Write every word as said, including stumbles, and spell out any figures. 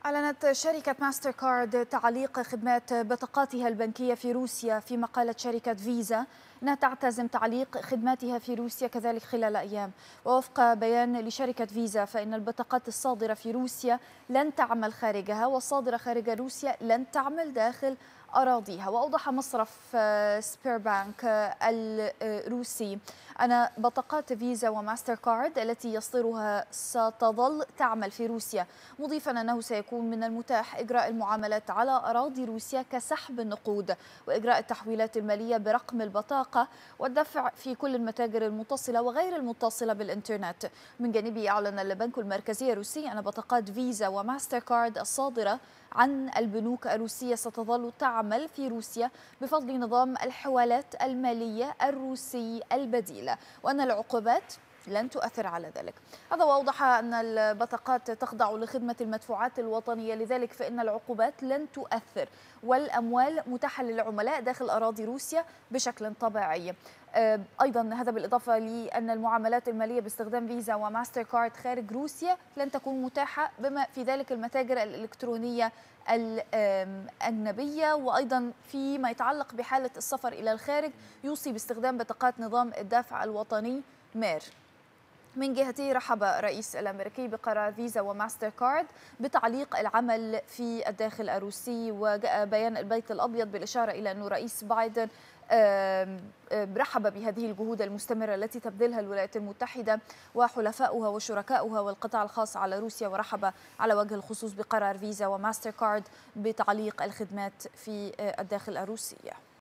أعلنت شركة ماستر كارد تعليق خدمات بطاقاتها البنكية في روسيا، فيما قالت شركة فيزا أنها تعتزم تعليق خدماتها في روسيا كذلك خلال أيام. ووفق بيان لشركة فيزا فإن البطاقات الصادرة في روسيا لن تعمل خارجها، والصادرة خارج روسيا لن تعمل داخل أراضيها. وأوضح مصرف سبير بانك الروسي أن بطاقات فيزا وماستر كارد التي يصدرها ستظل تعمل في روسيا، مضيفا أنه سيكون من المتاح إجراء المعاملات على أراضي روسيا كسحب النقود وإجراء التحويلات المالية برقم البطاقة والدفع في كل المتاجر المتصلة وغير المتصلة بالإنترنت. من جانبه أعلن البنك المركزي الروسي أن بطاقات فيزا وماستر كارد الصادرة عن البنوك الروسية ستظل تعمل في روسيا بفضل نظام الحوالات المالية الروسي البديل، وأن العقوبات لن تؤثر على ذلك. هذا وأوضح أن البطاقات تخضع لخدمة المدفوعات الوطنية، لذلك فإن العقوبات لن تؤثر، والأموال متاحة للعملاء داخل أراضي روسيا بشكل طبيعي. أيضا هذا بالإضافة لأن المعاملات المالية باستخدام فيزا وماستر كارد خارج روسيا لن تكون متاحة، بما في ذلك المتاجر الإلكترونية الأجنبية. وأيضا فيما يتعلق بحالة السفر إلى الخارج يوصي باستخدام بطاقات نظام الدفع الوطني مير. من جهته رحب الرئيس الأمريكي بقرار فيزا وماستر كارد بتعليق العمل في الداخل الروسي. وجاء بيان البيت الأبيض بالإشارة إلى أن الرئيس بايدن رحب بهذه الجهود المستمرة التي تبذلها الولايات المتحدة وحلفاؤها وشركاؤها والقطاع الخاص على روسيا، ورحب على وجه الخصوص بقرار فيزا وماستر كارد بتعليق الخدمات في الداخل الروسي.